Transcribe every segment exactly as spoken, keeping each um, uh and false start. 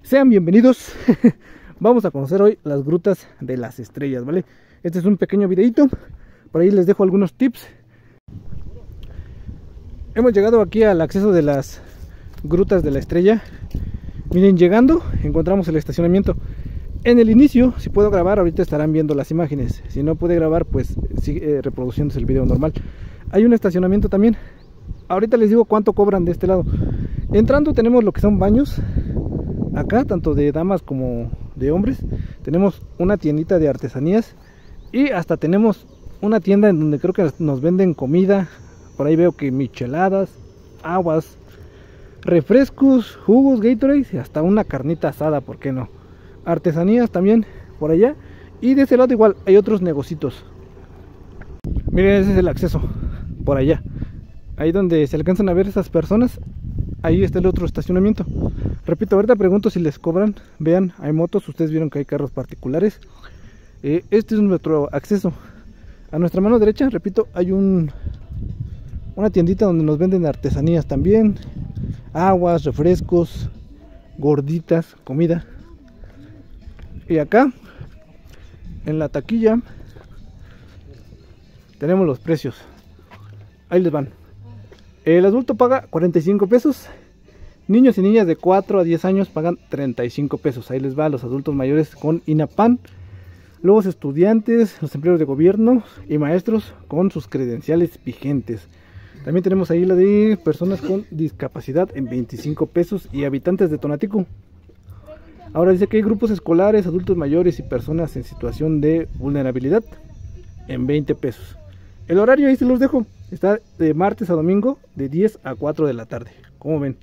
Sean bienvenidos. Vamos a conocer hoy las grutas de las estrellas, ¿vale? Este es un pequeño videito. Por ahí les dejo algunos tips. Hemos llegado aquí al acceso de las grutas de la estrella. Miren, llegando encontramos el estacionamiento. En el inicio, si puedo grabar, ahorita estarán viendo las imágenes. Si no puede grabar, pues sigue eh, reproduciéndose el video normal. Hay un estacionamiento también. Ahorita les digo cuánto cobran de este lado. Entrando tenemos lo que son baños. Acá, tanto de damas como de hombres. Tenemos una tiendita de artesanías. Y hasta tenemos una tienda en donde creo que nos venden comida. Por ahí veo que micheladas, aguas, refrescos, jugos, Gatorade y hasta una carnita asada, ¿por qué no? Artesanías también por allá. Y de ese lado igual hay otros negocios. Miren, ese es el acceso por allá. Ahí donde se alcanzan a ver esas personas, ahí está el otro estacionamiento. Repito, ahorita pregunto si les cobran. Vean, hay motos, ustedes vieron que hay carros particulares. eh, Este es nuestro acceso. A nuestra mano derecha, repito, hay un una tiendita donde nos venden artesanías también. Aguas, refrescos, gorditas, comida. Y acá, en la taquilla, tenemos los precios. Ahí les van. El adulto paga cuarenta y cinco pesos. Niños y niñas de cuatro a diez años pagan treinta y cinco pesos. Ahí les va a los adultos mayores con INAPAN. Luego los estudiantes, los empleados de gobierno y maestros con sus credenciales vigentes. También tenemos ahí la de personas con discapacidad en veinticinco pesos y habitantes de Tonatico. Ahora dice que hay grupos escolares, adultos mayores y personas en situación de vulnerabilidad en veinte pesos. El horario ahí se los dejo. Está de martes a domingo de diez a cuatro de la tarde. Como ven.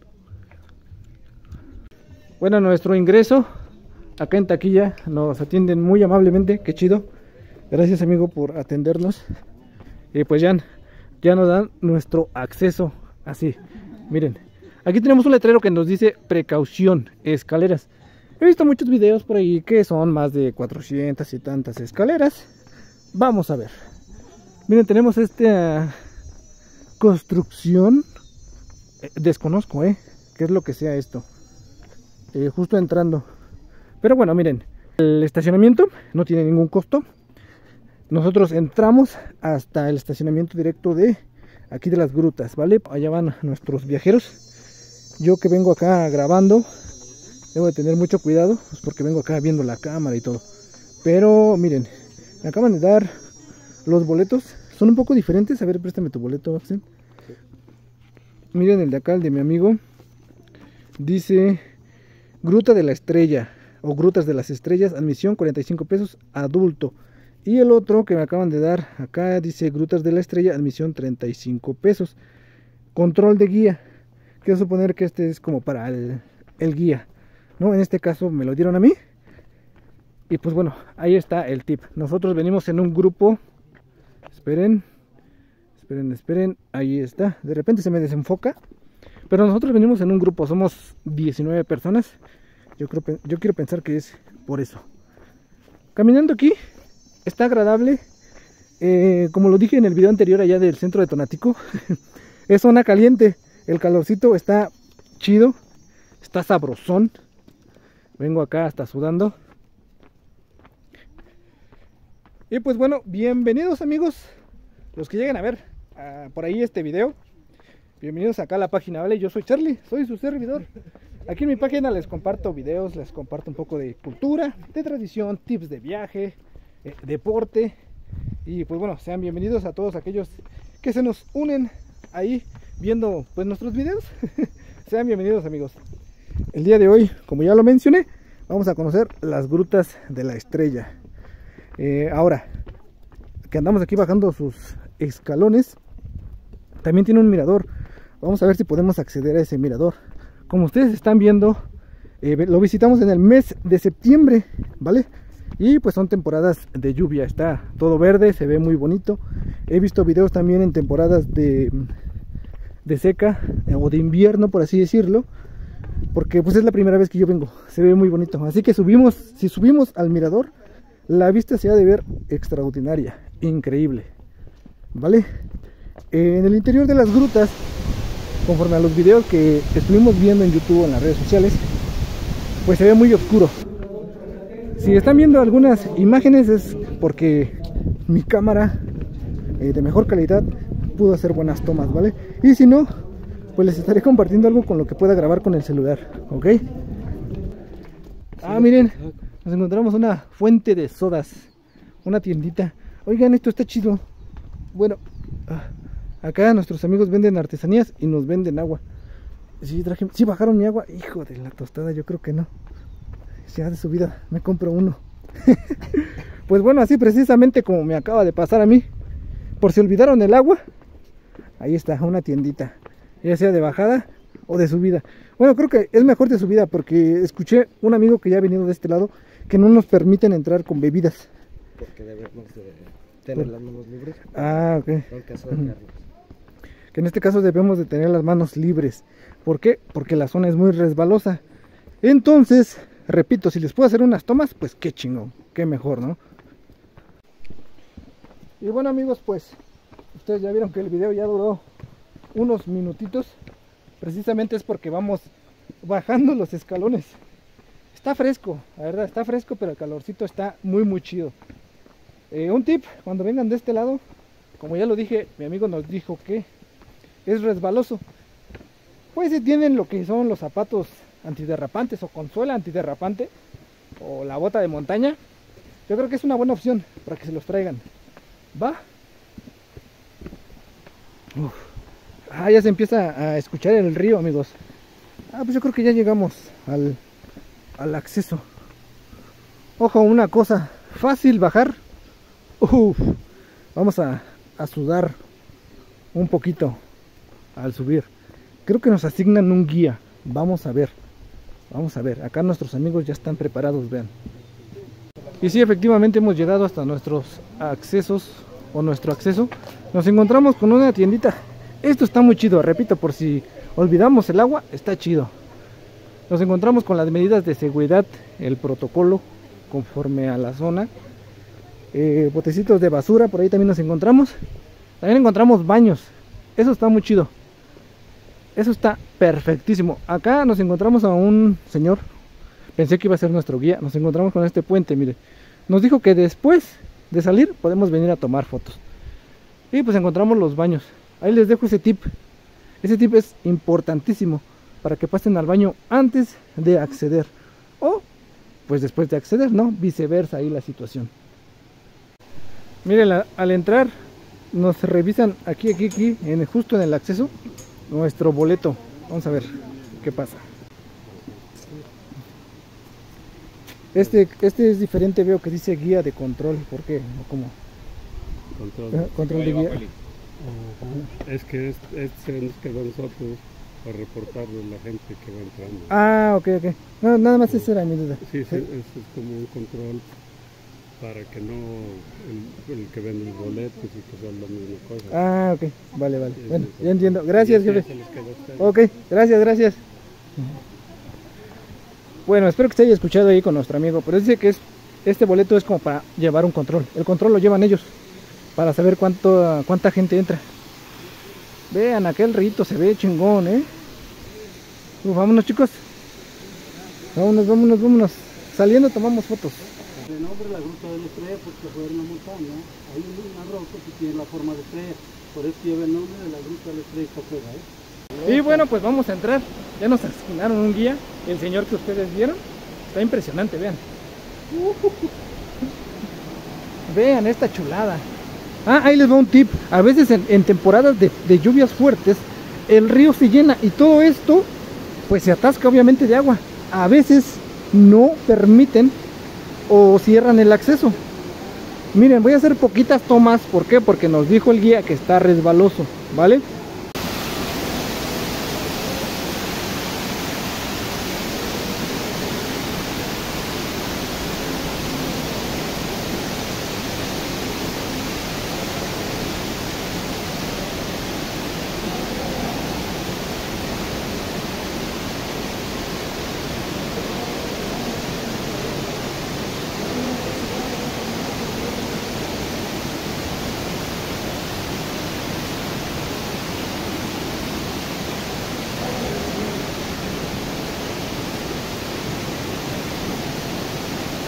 Bueno, nuestro ingreso acá en taquilla nos atienden muy amablemente. Qué chido. Gracias, amigo, por atendernos. Y pues ya, ya nos dan nuestro acceso así. Miren, aquí tenemos un letrero que nos dice precaución, escaleras. He visto muchos videos por ahí que son más de cuatrocientas y tantas escaleras. Vamos a ver. Miren, tenemos esta construcción. Eh, desconozco, ¿eh? ¿Qué es lo que sea esto? Eh, justo entrando. Pero bueno, miren. El estacionamiento no tiene ningún costo. Nosotros entramos hasta el estacionamiento directo de aquí de las grutas, ¿vale? Allá van nuestros viajeros. Yo que vengo acá grabando, debo de tener mucho cuidado, pues porque vengo acá viendo la cámara y todo. Pero miren, me acaban de dar los boletos. Son un poco diferentes. A ver, préstame tu boleto, Axel. Sí. Miren el de acá, el de mi amigo. Dice Gruta de la Estrella o Grutas de las Estrellas, admisión cuarenta y cinco pesos, adulto. Y el otro que me acaban de dar acá dice Grutas de la Estrella, admisión treinta y cinco pesos. Control de guía. Quiero suponer que este es como para el, el guía, ¿no? En este caso me lo dieron a mí. Y pues bueno, ahí está el tip. Nosotros venimos en un grupo. Esperen, esperen, esperen. Ahí está. De repente se me desenfoca. Pero nosotros venimos en un grupo. Somos diecinueve personas. Yo, creo, yo quiero pensar que es por eso. Caminando aquí está agradable. Eh, como lo dije en el video anterior allá del centro de Tonatico. Es zona caliente. El calorcito está chido. Está sabrosón. Vengo acá hasta sudando. Y pues bueno, bienvenidos, amigos, los que lleguen a ver uh, por ahí este video. Bienvenidos acá a la página, ¿vale? Yo soy Charlie, soy su servidor. Aquí en mi página les comparto videos, les comparto un poco de cultura, de tradición, tips de viaje, eh, deporte. Y pues bueno, sean bienvenidos a todos aquellos que se nos unen ahí viendo pues nuestros videos. Sean bienvenidos, amigos. El día de hoy, como ya lo mencioné, vamos a conocer las grutas de la estrella. Eh, ahora que andamos aquí bajando sus escalones, también tiene un mirador. Vamos a ver si podemos acceder a ese mirador. Como ustedes están viendo, eh, lo visitamos en el mes de septiembre, ¿vale? Y pues son temporadas de lluvia. Está todo verde, se ve muy bonito. He visto videos también en temporadas de, de seca eh, o de invierno, por así decirlo, porque pues es la primera vez que yo vengo. Se ve muy bonito. Así que subimos, si subimos al mirador, la vista se ha de ver extraordinaria, increíble, ¿vale? Eh, en el interior de las grutas, conforme a los videos que estuvimos viendo en YouTube o en las redes sociales, pues se ve muy oscuro. Si están viendo algunas imágenes es porque mi cámara eh, de mejor calidad pudo hacer buenas tomas, ¿vale? Y si no, pues les estaré compartiendo algo con lo que pueda grabar con el celular, ¿ok? Ah, miren, nos encontramos una fuente de sodas, una tiendita. Oigan, esto está chido. Bueno, acá nuestros amigos venden artesanías y nos venden agua. Sí, traje, sí bajaron mi agua. Hijo de la tostada, yo creo que no. Ya de subida me compro uno. Pues bueno, así precisamente como me acaba de pasar a mí. Por si olvidaron el agua, ahí está, una tiendita, ya sea de bajada o de subida. Bueno, creo que es mejor de subida porque escuché un amigo que ya ha venido de este lado que no nos permiten entrar con bebidas. Porque debemos de tener las manos libres. Ah, ok. En caso de Carlos. Que en este caso debemos de tener las manos libres. ¿Por qué? Porque la zona es muy resbalosa. Entonces, repito, si les puedo hacer unas tomas, pues qué chingón, qué mejor, ¿no? Y bueno, amigos, pues ustedes ya vieron que el video ya duró unos minutitos. Precisamente es porque vamos bajando los escalones. Está fresco, la verdad, está fresco, pero el calorcito está muy muy chido. Eh, un tip, cuando vengan de este lado, como ya lo dije, mi amigo nos dijo que es resbaloso. Pues si tienen lo que son los zapatos antiderrapantes o con suela antiderrapante o la bota de montaña, yo creo que es una buena opción para que se los traigan. Va. Uf. Ah, ya se empieza a escuchar el río, amigos. Ah, pues yo creo que ya llegamos al, al acceso. Ojo, una cosa, fácil bajar. Uf. Vamos a, a sudar un poquito al subir. Creo que nos asignan un guía. Vamos a ver. Vamos a ver. Acá nuestros amigos ya están preparados, vean. Y sí, efectivamente hemos llegado hasta nuestros accesos o nuestro acceso. Nos encontramos con una tiendita. Esto está muy chido, repito, por si olvidamos el agua, está chido. Nos encontramos con las medidas de seguridad, el protocolo conforme a la zona. Eh, botecitos de basura, por ahí también nos encontramos. También encontramos baños. Eso está muy chido. Eso está perfectísimo. Acá nos encontramos a un señor. Pensé que iba a ser nuestro guía. Nos encontramos con este puente, mire. Nos dijo que después de salir podemos venir a tomar fotos. Y pues encontramos los baños. Ahí les dejo ese tip. Ese tip es importantísimo para que pasen al baño antes de acceder. O pues después de acceder, ¿no? Viceversa ahí la situación. Miren, la, al entrar nos revisan aquí, aquí, aquí, en, justo en el acceso, nuestro boleto. Vamos a ver qué pasa. Este, este es diferente, veo que dice guía de control. ¿Por qué? ¿O cómo? Control. Eh, control de guía. Uh-huh. Es que es, es, se nos quedó a nosotros para reportarle a la gente que va entrando. Ah, ok, ok. No, nada más esa era mi duda. Sí, sí, es, es como un control para que no el, el que vende los boletos y que sea la misma cosa. Ah, ok. Vale, vale. Sí, bueno, sí, ya entiendo. Gracias, jefe. Se les quedó a ustedes. Ok, gracias, gracias. Bueno, espero que se haya escuchado ahí con nuestro amigo, pero dice que es este boleto es como para llevar un control. El control lo llevan ellos para saber cuánto, cuánta gente entra. Vean, aquel rito se ve chingón, ¿eh? Uf, vámonos, chicos. Vámonos, vámonos, vámonos. Saliendo tomamos fotos. De nombre la Gruta de la Estrella porque fue una montaña. Hay una roca que tiene la forma de estrella. Por eso lleva el nombre de la Gruta de la Estrella Cofrera, ¿eh? Y bueno, pues vamos a entrar. Ya nos asignaron un guía. El señor que ustedes vieron. Está impresionante, vean. Vean esta chulada. Ah, ahí les va un tip. A veces en, en temporadas de, de lluvias fuertes, el río se llena y todo esto, pues se atasca obviamente de agua. A veces no permiten o cierran el acceso. Miren, voy a hacer poquitas tomas. ¿Por qué? Porque nos dijo el guía que está resbaloso, ¿vale?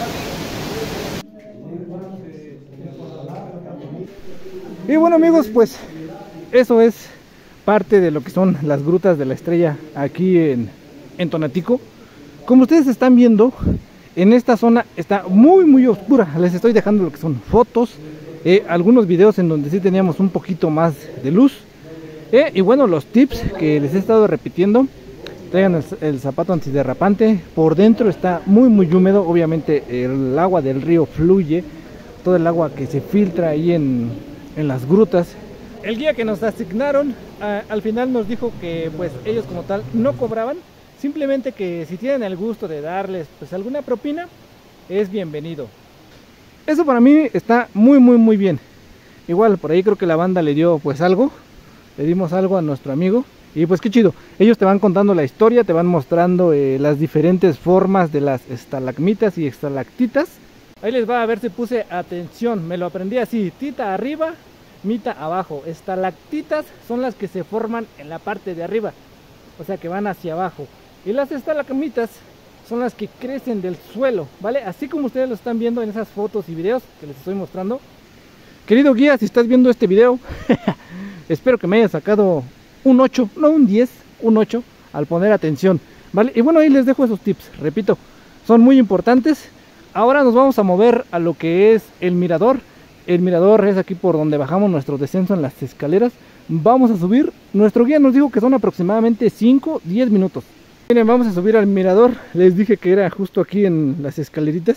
Y bueno amigos, pues eso es parte de lo que son las grutas de la Estrella aquí en, en Tonatico. Como ustedes están viendo, en esta zona está muy muy oscura. Les estoy dejando lo que son fotos, eh, algunos videos en donde sí teníamos un poquito más de luz, eh, y bueno, los tips que les he estado repitiendo: traigan el, el zapato antiderrapante. Por dentro está muy muy húmedo, obviamente el agua del río fluye, todo el agua que se filtra ahí en, en las grutas. El guía que nos asignaron a, al final nos dijo que pues ellos como tal no cobraban, simplemente que si tienen el gusto de darles pues alguna propina, es bienvenido. Eso para mí está muy muy muy bien. Igual por ahí creo que la banda le dio pues algo, le dimos algo a nuestro amigo. Y pues qué chido, ellos te van contando la historia, te van mostrando eh, las diferentes formas de las estalagmitas y estalactitas. Ahí les va, a ver si puse atención, me lo aprendí así: tita arriba, mita abajo. Estalactitas son las que se forman en la parte de arriba, o sea que van hacia abajo. Y las estalagmitas son las que crecen del suelo, ¿vale? Así como ustedes lo están viendo en esas fotos y videos que les estoy mostrando. Querido guía, si estás viendo este video, espero que me hayas sacado un ocho, no un diez, un ocho al poner atención, ¿vale? Y bueno, ahí les dejo esos tips, repito, son muy importantes. Ahora nos vamos a mover a lo que es el mirador. El mirador es aquí por donde bajamos nuestro descenso en las escaleras. Vamos a subir, nuestro guía nos dijo que son aproximadamente cinco a diez minutos. Miren, vamos a subir al mirador. Les dije que era justo aquí en las escaleritas.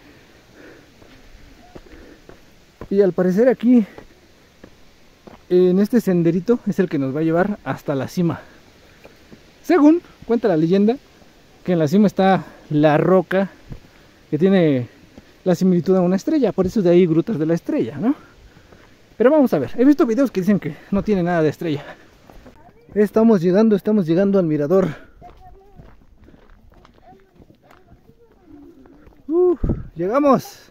Y al parecer aquí, en este senderito, es el que nos va a llevar hasta la cima. Según cuenta la leyenda, que en la cima está la roca que tiene la similitud a una estrella, por eso de ahí grutas de la estrella, ¿no? Pero vamos a ver, he visto videos que dicen que no tiene nada de estrella. Estamos llegando, estamos llegando al mirador. Uh, llegamos.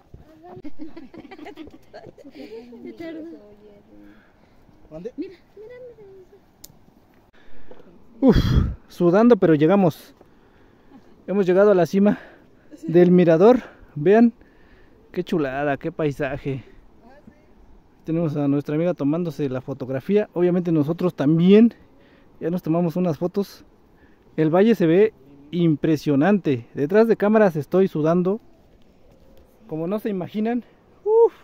Uf, sudando, pero llegamos. Hemos llegado a la cima del mirador. Vean qué chulada, qué paisaje. Tenemos a nuestra amiga tomándose la fotografía. Obviamente nosotros también ya nos tomamos unas fotos. El valle se ve impresionante. Detrás de cámaras estoy sudando, como no se imaginan. Uf.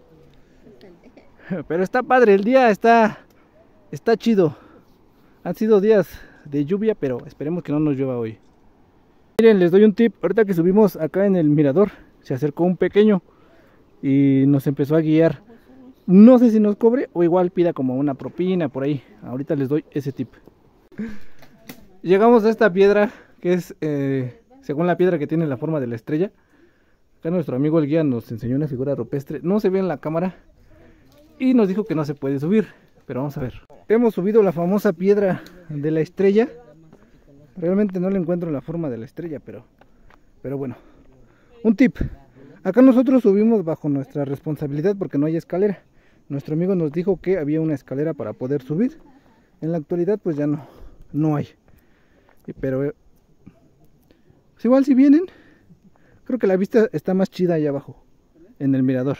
Pero está padre, el día está está chido. Han sido días de lluvia, pero esperemos que no nos llueva hoy. Miren, les doy un tip. Ahorita que subimos acá en el mirador, se acercó un pequeño y nos empezó a guiar. No sé si nos cobre o igual pida como una propina por ahí. Ahorita les doy ese tip. Llegamos a esta piedra que es eh, según la piedra que tiene la forma de la estrella. Acá nuestro amigo el guía nos enseñó una figura rupestre. No se ve en la cámara y nos dijo que no se puede subir, pero vamos a ver. Hemos subido la famosa piedra de la estrella. Realmente no le encuentro la forma de la estrella, pero, pero bueno. Un tip. Acá nosotros subimos bajo nuestra responsabilidad porque no hay escalera. Nuestro amigo nos dijo que había una escalera para poder subir. En la actualidad pues ya no, no hay. Pero eh, pues igual si vienen, creo que la vista está más chida allá abajo, en el mirador.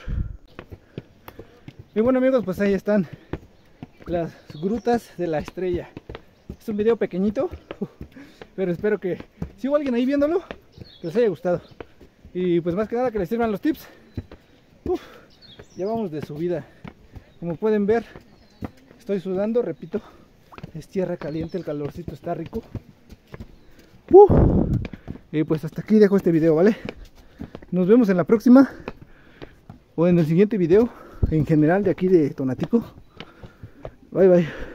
Y bueno amigos, pues ahí están las grutas de la estrella. Es un video pequeñito, pero espero que si hubo alguien ahí viéndolo, que les haya gustado. Y pues más que nada que les sirvan los tips. Uf, ya vamos de subida. Como pueden ver, estoy sudando, repito, es tierra caliente, el calorcito está rico. Uf, y pues hasta aquí dejo este video, ¿vale? Nos vemos en la próxima o en el siguiente video en general de aquí de Tonatico. Bye bye.